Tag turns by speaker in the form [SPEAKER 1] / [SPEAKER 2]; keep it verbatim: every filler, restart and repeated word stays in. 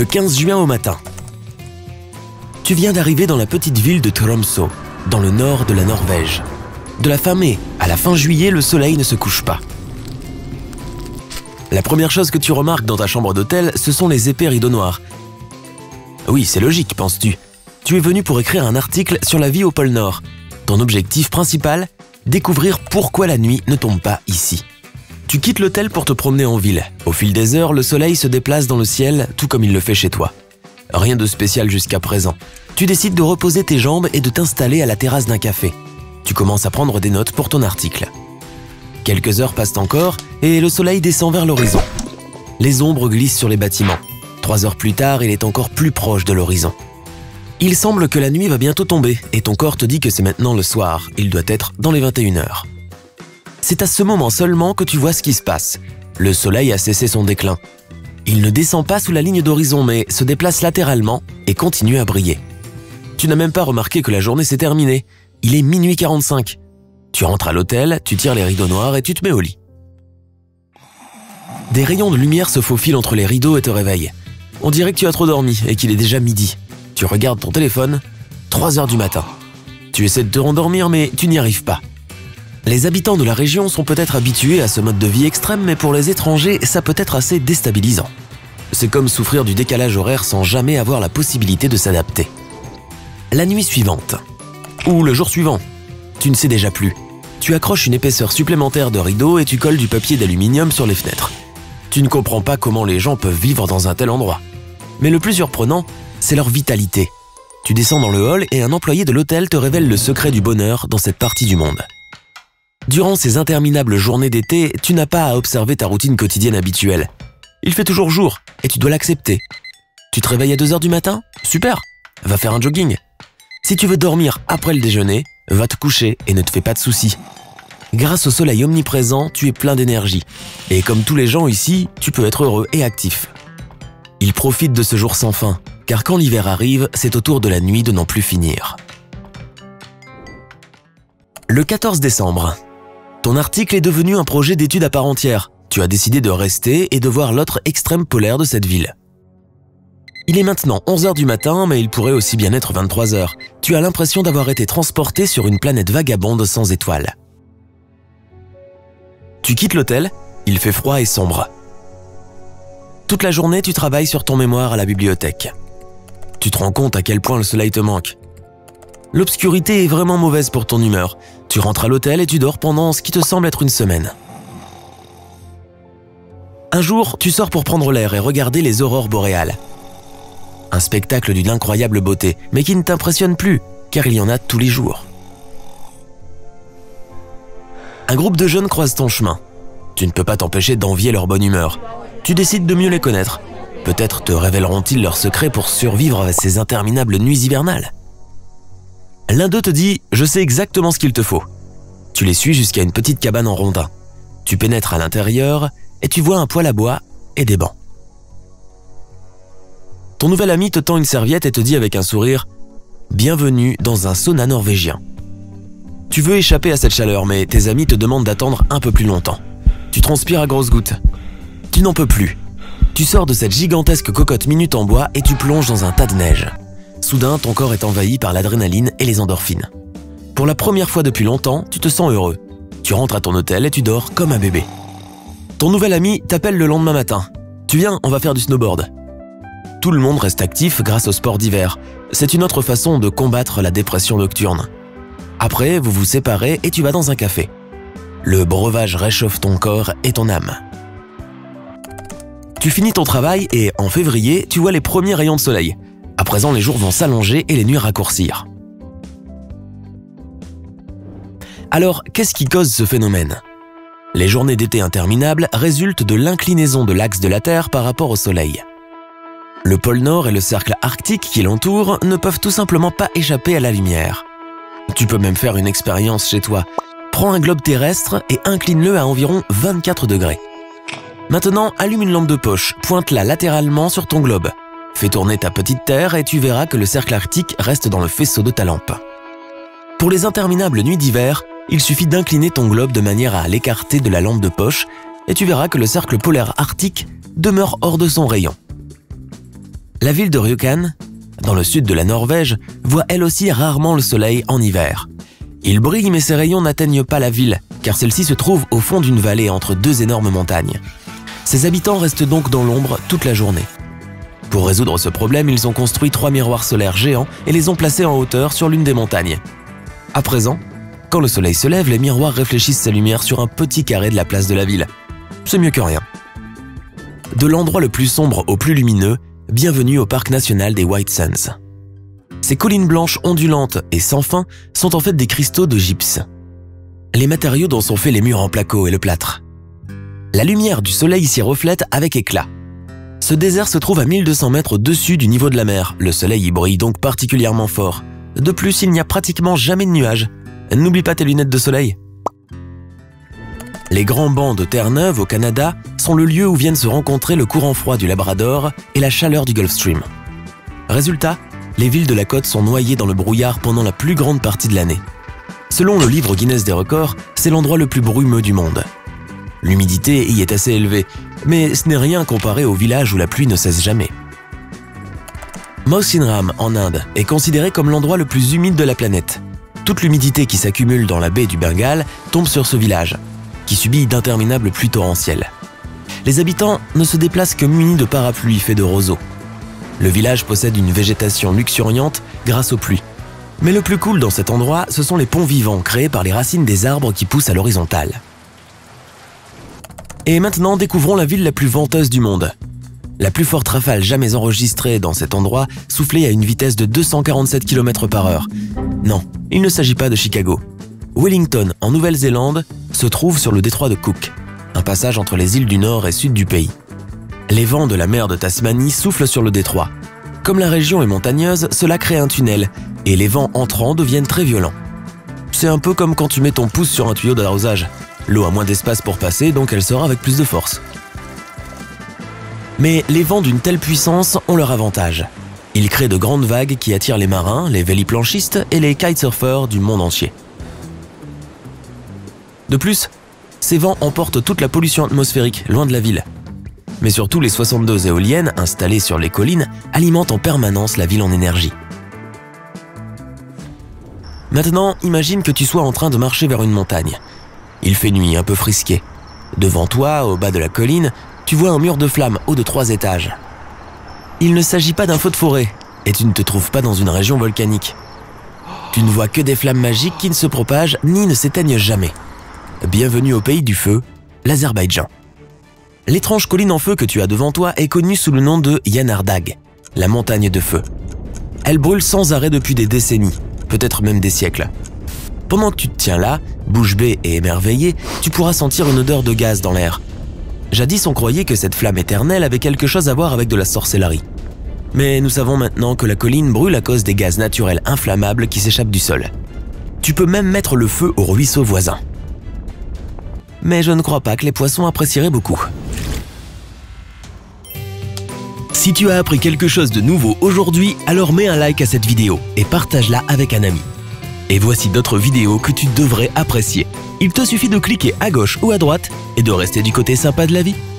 [SPEAKER 1] Le quinze juin au matin. Tu viens d'arriver dans la petite ville de Tromsø, dans le nord de la Norvège. De la fin mai à la fin juillet, le soleil ne se couche pas. La première chose que tu remarques dans ta chambre d'hôtel, ce sont les épais rideaux noirs. Oui, c'est logique, penses-tu. Tu es venu pour écrire un article sur la vie au pôle Nord. Ton objectif principal, découvrir pourquoi la nuit ne tombe pas ici. Tu quittes l'hôtel pour te promener en ville. Au fil des heures, le soleil se déplace dans le ciel, tout comme il le fait chez toi. Rien de spécial jusqu'à présent. Tu décides de reposer tes jambes et de t'installer à la terrasse d'un café. Tu commences à prendre des notes pour ton article. Quelques heures passent encore et le soleil descend vers l'horizon. Les ombres glissent sur les bâtiments. Trois heures plus tard, il est encore plus proche de l'horizon. Il semble que la nuit va bientôt tomber et ton corps te dit que c'est maintenant le soir. Il doit être dans les vingt et une heures. C'est à ce moment seulement que tu vois ce qui se passe. Le soleil a cessé son déclin. Il ne descend pas sous la ligne d'horizon mais se déplace latéralement et continue à briller. Tu n'as même pas remarqué que la journée s'est terminée. Il est minuit quarante-cinq. Tu rentres à l'hôtel, tu tires les rideaux noirs et tu te mets au lit. Des rayons de lumière se faufilent entre les rideaux et te réveillent. On dirait que tu as trop dormi et qu'il est déjà midi. Tu regardes ton téléphone, trois heures du matin. Tu essaies de te rendormir mais tu n'y arrives pas. Les habitants de la région sont peut-être habitués à ce mode de vie extrême, mais pour les étrangers, ça peut être assez déstabilisant. C'est comme souffrir du décalage horaire sans jamais avoir la possibilité de s'adapter. La nuit suivante, ou le jour suivant, tu ne sais déjà plus. Tu accroches une épaisseur supplémentaire de rideaux et tu colles du papier d'aluminium sur les fenêtres. Tu ne comprends pas comment les gens peuvent vivre dans un tel endroit. Mais le plus surprenant, c'est leur vitalité. Tu descends dans le hall et un employé de l'hôtel te révèle le secret du bonheur dans cette partie du monde. Durant ces interminables journées d'été, tu n'as pas à observer ta routine quotidienne habituelle. Il fait toujours jour et tu dois l'accepter. Tu te réveilles à deux heures du matin? Super! Va faire un jogging. Si tu veux dormir après le déjeuner, va te coucher et ne te fais pas de soucis. Grâce au soleil omniprésent, tu es plein d'énergie. Et comme tous les gens ici, tu peux être heureux et actif. Ils profitent de ce jour sans fin, car quand l'hiver arrive, c'est au tour de la nuit de n'en plus finir. Le quatorze décembre. Ton article est devenu un projet d'étude à part entière. Tu as décidé de rester et de voir l'autre extrême polaire de cette ville. Il est maintenant onze heures du matin, mais il pourrait aussi bien être vingt-trois heures. Tu as l'impression d'avoir été transporté sur une planète vagabonde sans étoiles. Tu quittes l'hôtel, il fait froid et sombre. Toute la journée, tu travailles sur ton mémoire à la bibliothèque. Tu te rends compte à quel point le soleil te manque. L'obscurité est vraiment mauvaise pour ton humeur. Tu rentres à l'hôtel et tu dors pendant ce qui te semble être une semaine. Un jour, tu sors pour prendre l'air et regarder les aurores boréales. Un spectacle d'une incroyable beauté, mais qui ne t'impressionne plus, car il y en a tous les jours. Un groupe de jeunes croise ton chemin. Tu ne peux pas t'empêcher d'envier leur bonne humeur. Tu décides de mieux les connaître. Peut-être te révéleront-ils leurs secrets pour survivre à ces interminables nuits hivernales. L'un d'eux te dit « Je sais exactement ce qu'il te faut ». Tu les suis jusqu'à une petite cabane en rondin. Tu pénètres à l'intérieur et tu vois un poêle à bois et des bancs. Ton nouvel ami te tend une serviette et te dit avec un sourire « Bienvenue dans un sauna norvégien ». Tu veux échapper à cette chaleur, mais tes amis te demandent d'attendre un peu plus longtemps. Tu transpires à grosses gouttes. Tu n'en peux plus. Tu sors de cette gigantesque cocotte minute en bois et tu plonges dans un tas de neige. Soudain, ton corps est envahi par l'adrénaline et les endorphines. Pour la première fois depuis longtemps, tu te sens heureux. Tu rentres à ton hôtel et tu dors comme un bébé. Ton nouvel ami t'appelle le lendemain matin. Tu viens, on va faire du snowboard. Tout le monde reste actif grâce au sport d'hiver. C'est une autre façon de combattre la dépression nocturne. Après, vous vous séparez et tu vas dans un café. Le breuvage réchauffe ton corps et ton âme. Tu finis ton travail et, en février, tu vois les premiers rayons de soleil. À présent, les jours vont s'allonger et les nuits raccourcir. Alors, qu'est-ce qui cause ce phénomène? Les journées d'été interminables résultent de l'inclinaison de l'axe de la Terre par rapport au Soleil. Le pôle Nord et le cercle arctique qui l'entoure ne peuvent tout simplement pas échapper à la lumière. Tu peux même faire une expérience chez toi. Prends un globe terrestre et incline-le à environ vingt-quatre degrés. Maintenant, allume une lampe de poche, pointe-la latéralement sur ton globe. Fais tourner ta petite terre et tu verras que le cercle arctique reste dans le faisceau de ta lampe. Pour les interminables nuits d'hiver, il suffit d'incliner ton globe de manière à l'écarter de la lampe de poche et tu verras que le cercle polaire arctique demeure hors de son rayon. La ville de Rjukan, dans le sud de la Norvège, voit elle aussi rarement le soleil en hiver. Il brille mais ses rayons n'atteignent pas la ville, car celle-ci se trouve au fond d'une vallée entre deux énormes montagnes. Ses habitants restent donc dans l'ombre toute la journée. Pour résoudre ce problème, ils ont construit trois miroirs solaires géants et les ont placés en hauteur sur l'une des montagnes. À présent, quand le soleil se lève, les miroirs réfléchissent sa lumière sur un petit carré de la place de la ville. C'est mieux que rien. De l'endroit le plus sombre au plus lumineux, bienvenue au parc national des White Sands. Ces collines blanches ondulantes et sans fin sont en fait des cristaux de gypse. Les matériaux dont sont faits les murs en placo et le plâtre. La lumière du soleil s'y reflète avec éclat. Ce désert se trouve à mille deux cents mètres au-dessus du niveau de la mer. Le soleil y brille donc particulièrement fort. De plus, il n'y a pratiquement jamais de nuages. N'oublie pas tes lunettes de soleil. Les grands bancs de Terre-Neuve au Canada sont le lieu où viennent se rencontrer le courant froid du Labrador et la chaleur du Gulf Stream. Résultat, les villes de la côte sont noyées dans le brouillard pendant la plus grande partie de l'année. Selon le livre Guinness des records, c'est l'endroit le plus brumeux du monde. L'humidité y est assez élevée, mais ce n'est rien comparé au village où la pluie ne cesse jamais. Mawsynram, en Inde, est considéré comme l'endroit le plus humide de la planète. Toute l'humidité qui s'accumule dans la baie du Bengale tombe sur ce village, qui subit d'interminables pluies torrentielles. Les habitants ne se déplacent que munis de parapluies faits de roseaux. Le village possède une végétation luxuriante grâce aux pluies. Mais le plus cool dans cet endroit, ce sont les ponts vivants créés par les racines des arbres qui poussent à l'horizontale. Et maintenant, découvrons la ville la plus venteuse du monde. La plus forte rafale jamais enregistrée dans cet endroit soufflait à une vitesse de deux cent quarante-sept kilomètres par heure. Non, il ne s'agit pas de Chicago. Wellington, en Nouvelle-Zélande, se trouve sur le détroit de Cook, un passage entre les îles du nord et sud du pays. Les vents de la mer de Tasmanie soufflent sur le détroit. Comme la région est montagneuse, cela crée un tunnel, et les vents entrants deviennent très violents. C'est un peu comme quand tu mets ton pouce sur un tuyau d'arrosage. L'eau a moins d'espace pour passer, donc elle sort avec plus de force. Mais les vents d'une telle puissance ont leur avantage. Ils créent de grandes vagues qui attirent les marins, les véliplanchistes et les kitesurfers du monde entier. De plus, ces vents emportent toute la pollution atmosphérique loin de la ville. Mais surtout, les soixante-deux éoliennes installées sur les collines alimentent en permanence la ville en énergie. Maintenant, imagine que tu sois en train de marcher vers une montagne. Il fait nuit, un peu frisqué. Devant toi, au bas de la colline, tu vois un mur de flammes haut de trois étages. Il ne s'agit pas d'un feu de forêt, et tu ne te trouves pas dans une région volcanique. Tu ne vois que des flammes magiques qui ne se propagent ni ne s'éteignent jamais. Bienvenue au pays du feu, l'Azerbaïdjan. L'étrange colline en feu que tu as devant toi est connue sous le nom de Yanardag, la montagne de feu. Elle brûle sans arrêt depuis des décennies, peut-être même des siècles. Pendant que tu te tiens là, bouche bée et émerveillé, tu pourras sentir une odeur de gaz dans l'air. Jadis, on croyait que cette flamme éternelle avait quelque chose à voir avec de la sorcellerie. Mais nous savons maintenant que la colline brûle à cause des gaz naturels inflammables qui s'échappent du sol. Tu peux même mettre le feu au ruisseau voisin. Mais je ne crois pas que les poissons apprécieraient beaucoup. Si tu as appris quelque chose de nouveau aujourd'hui, alors mets un like à cette vidéo et partage-la avec un ami. Et voici d'autres vidéos que tu devrais apprécier. Il te suffit de cliquer à gauche ou à droite et de rester du côté sympa de la vie.